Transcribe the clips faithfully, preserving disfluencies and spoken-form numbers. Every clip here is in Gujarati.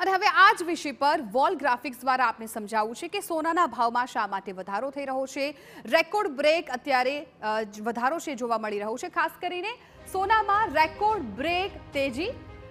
અને હવે આ જ વિષય પર વોલ ગ્રાફિક્સ દ્વારા આપને સમજાવવું છે કે સોનાના ભાવમાં શા માટે વધારો થઈ રહ્યો છે। રેકોર્ડ બ્રેક અત્યારે વધારો છે જોવા મળી રહ્યો છે। ખાસ કરીને સોનામાં રેકોર્ડ બ્રેક તેજી।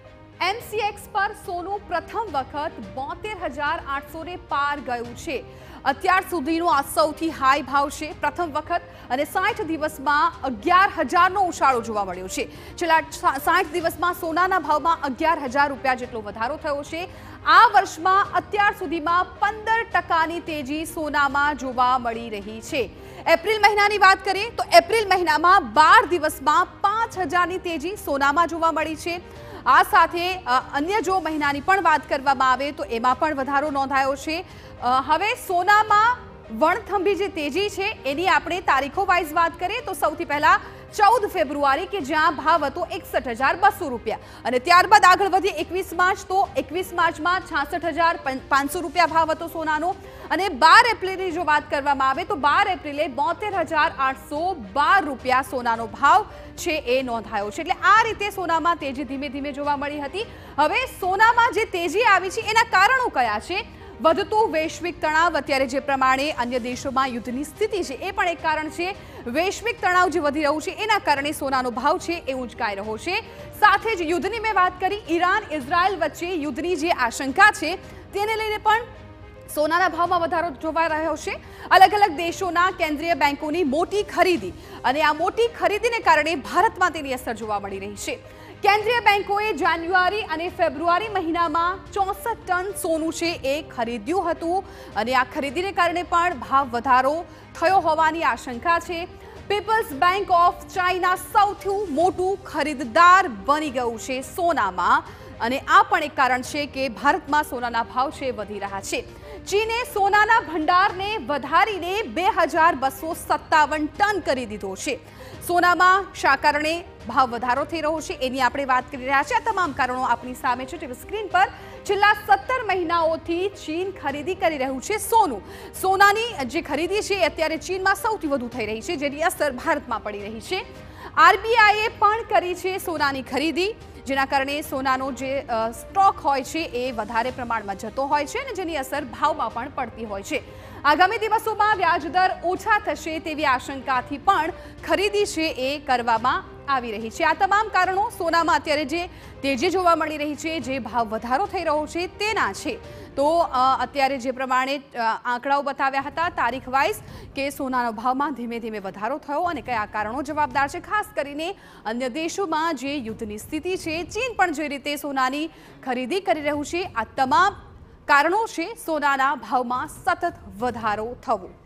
એમસીએક્સ પર સોનું પ્રથમ વખત બોતેર હજાર આઠસો ને પાર ગયું છે। અત્યાર સુધીનો આ સૌથી હાઈ ભાવ છે પ્રથમ વખત, અને સાઠ દિવસમાં અગિયાર હજારનો ઉછાળો જોવા મળ્યો છે। છેલ્લા સાઠ દિવસમાં સોનાના ભાવમાં અગિયાર હજાર રૂપિયા જેટલો વધારો થયો છે। આ વર્ષમાં અત્યાર સુધીમાં પંદર ટકાની તેજી સોનામાં જોવા મળી રહી છે। એપ્રિલ મહિનાની વાત કરીએ તો એપ્રિલ મહિનામાં બાર દિવસમાં પાંચ હજારની તેજી સોનામાં જોવા મળી છે। આ સાથે અન્ય જો મહિનાની પણ વાત કરવામાં આવે તો એમાં પણ વધારો નોંધાયો છે। હવે સોનામાં વણથંભી જે તેજી છે એની આપણે તારીખો વાઇઝ વાત કરીએ તો સૌથી પહેલા ચૌદ ફેબ્રુઆરી કે જ્યાં ભાવ હતો એકસઠ હજાર બસો રૂપિયા, અને ત્યારબાદ આગળ વધીએ એકવીસ માર્ચ તો એકવીસ માર્ચમાં છાસઠ હજાર પાંચસો રૂપિયા ભાવ હતો સોનાનો, અને બાર એપ્રિલની જો વાત કરવામાં આવે તો બાર એપ્રિલે બોતેર હજાર આઠસો બાર રૂપિયા સોનાનો ભાવ છે એ નોંધાયો છે। એટલે આ રીતે સોનામાં તેજી ધીમે ધીમે જોવા મળી હતી। હવે સોનામાં જે તેજી આવી છે એના કારણો કયા છે? વધતું વૈશ્વિક તણાવ, અત્યારે જે પ્રમાણે અન્ય દેશોમાં યુદ્ધની સ્થિતિ છે એ પણ એક કારણ છે। વૈશ્વિક તણાવ જે વધી રહ્યું છે એના કારણે સોનાનો ભાવ છે એ ઊંચકાઈ રહ્યો છે। સાથે જ યુદ્ધની મેં વાત કરી, ઈરાન ઇઝરાયલ વચ્ચે યુદ્ધની જે આશંકા છે તેને લઈને પણ સોનાના ભાવમાં વધારો જોવા રહ્યો છે। અલગ અલગ દેશોના કેન્દ્રીય બેંકોની મોટી ખરીદી, અને આ મોટી ખરીદીને કારણે ભારતમાં તેની અસર જોવા મળી રહી છે। કેન્દ્રીય બેંકોએ જાન્યુઆરી અને ફેબ્રુઆરી મહિનામાં ચોસઠ ટન સોનું છે એ ખરીદ્યું હતું, અને આ ખરીદીને કારણે પણ ભાવ વધારો થયો હોવાની આશંકા છે। પીપલ્સ બેંક ઓફ ચાઇના સૌથી મોટું ખરીદદાર બની ગયું છે સોનામાં, અને આ પણ એક કારણ છે કે ભારતમાં સોનાના ભાવ છે વધી રહ્યા છે। ચીને સોનાના ભંડારને વધારીને બે હજાર બસો સત્તાવન ટન કરી દીધો છે। સોનામાં શા કારણે ભાવ વધારો થઈ રહ્યો છે એની આપણે વાત કરી રહ્યા છીએ। આ તમામ કારણો આપણી સામે છે ટીવી સ્ક્રીન પર। છેલ્લા સત્તર મહિનાઓથી ચીન ખરીદી કરી રહ્યું છે સોનું। સોનાની જે ખરીદી છે અત્યારે ચીનમાં સૌથી વધુ થઈ રહી છે, જેની અસર ભારતમાં પડી રહી છે। આરબીઆઈએ પણ કરી છે સોનાની ખરીદી, જેના કારણે સોનાનો જે સ્ટોક હોય છે એ વધારે પ્રમાણમાં જતો હોય છે, અને જેની અસર ભાવમાં પણ પડતી હોય છે। આગામી દિવસોમાં વ્યાજદર ઓછા થશે તેવી આશંકાથી પણ ખરીદી છે એ કરવામાં આવી રહી છે। આ તમામ કારણો સોનામાં અત્યારે જે તેજી જોવા મળી રહી છે, જે ભાવ વધારો થઈ રહ્યો છે તેના છે। તો અત્યારે જે પ્રમાણે આંકડાઓ બતાવ્યા હતા તારીખ વાઇઝ કે સોનાનો ભાવમાં ધીમે ધીમે વધારો થયો, અને કયા કારણો જવાબદાર છે, ખાસ કરીને અન્ય દેશોમાં જે યુદ્ધની સ્થિતિ છે, ચીન પણ જે રીતે સોનાની ખરીદી કરી રહ્યું છે, આ તમામ કારણો છે સોનાના ભાવમાં સતત વધારો થવો।